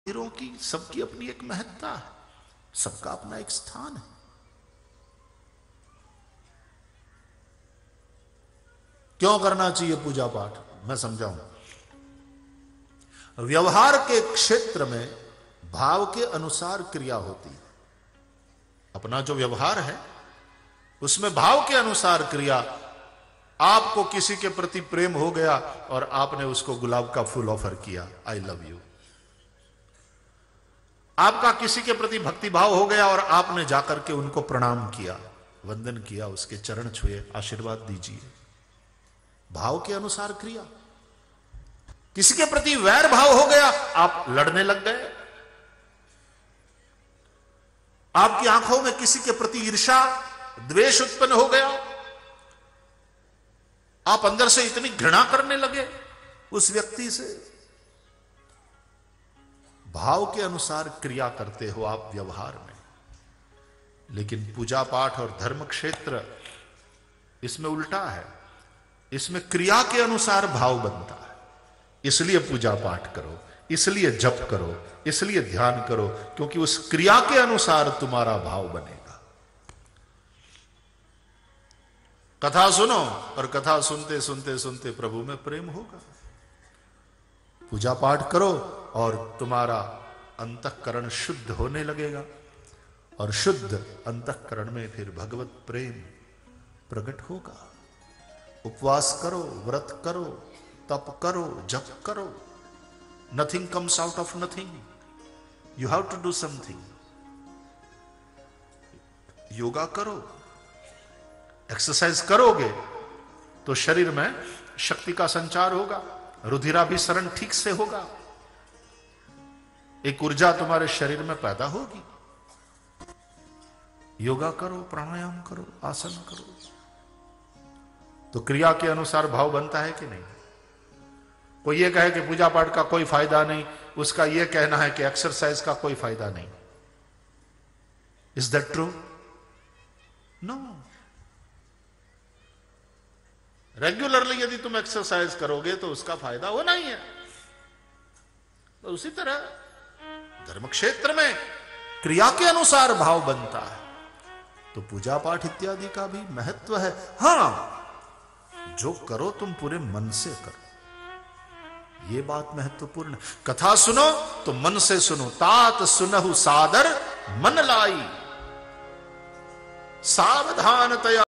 मंदिरों की सबकी अपनी एक महत्ता है, सबका अपना एक स्थान है। क्यों करना चाहिए पूजा पाठ, मैं समझाऊं। व्यवहार के क्षेत्र में भाव के अनुसार क्रिया होती है। अपना जो व्यवहार है उसमें भाव के अनुसार क्रिया। आपको किसी के प्रति प्रेम हो गया और आपने उसको गुलाब का फूल ऑफर किया, आई लव यू। आपका किसी के प्रति भक्ति भाव हो गया और आपने जाकर के उनको प्रणाम किया, वंदन किया, उसके चरण छुए, आशीर्वाद दीजिए। भाव के अनुसार क्रिया। किसी के प्रति वैर भाव हो गया, आप लड़ने लग गए। आपकी आंखों में किसी के प्रति ईर्ष्या द्वेष उत्पन्न हो गया, आप अंदर से इतनी घृणा करने लगे उस व्यक्ति से। भाव के अनुसार क्रिया करते हो आप व्यवहार में। लेकिन पूजा पाठ और धर्म क्षेत्र इसमें उल्टा है, इसमें क्रिया के अनुसार भाव बनता है। इसलिए पूजा पाठ करो, इसलिए जप करो, इसलिए ध्यान करो, क्योंकि उस क्रिया के अनुसार तुम्हारा भाव बनेगा। कथा सुनो और कथा सुनते सुनते सुनते प्रभु में प्रेम होगा। पूजा पाठ करो और तुम्हारा अंतःकरण शुद्ध होने लगेगा, और शुद्ध अंतःकरण में फिर भगवत प्रेम प्रकट होगा। उपवास करो, व्रत करो, तप करो, जप करो। Nothing comes out of nothing, you have to do something. Yoga करो, एक्सरसाइज करोगे तो शरीर में शक्ति का संचार होगा, रुधिराभिसरण ठीक से होगा, एक ऊर्जा तुम्हारे शरीर में पैदा होगी। योगा करो, प्राणायाम करो, आसन करो, तो क्रिया के अनुसार भाव बनता है कि नहीं। कोई ये कहे कि पूजा पाठ का कोई फायदा नहीं, उसका ये कहना है कि एक्सरसाइज का कोई फायदा नहीं। Is that true? No. Regularly यदि तुम एक्सरसाइज करोगे तो उसका फायदा होना ही है। तो उसी तरह धर्म क्षेत्र में क्रिया के अनुसार भाव बनता है, तो पूजा पाठ इत्यादि का भी महत्व है। हां, जो करो तुम पूरे मन से करो, ये बात महत्वपूर्ण। कथा सुनो तो मन से सुनो। तात सुनहु सादर मन लाई, सावधानतया